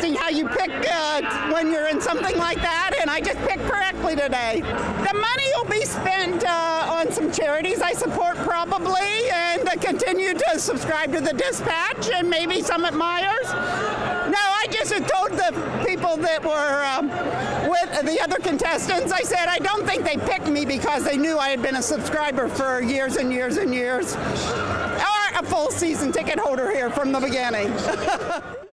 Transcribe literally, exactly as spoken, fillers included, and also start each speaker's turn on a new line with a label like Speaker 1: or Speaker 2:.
Speaker 1: interesting how you pick uh, when you're in something like that, and I just picked correctly today. The money will be spent uh, on some charities I support probably, and uh, continue to subscribe to the Dispatch and maybe some at Myers. No, I just had told the people that were um, with the other contestants, I said I don't think they picked me because they knew I had been a subscriber for years and years and years, or a full season ticket holder here from the beginning.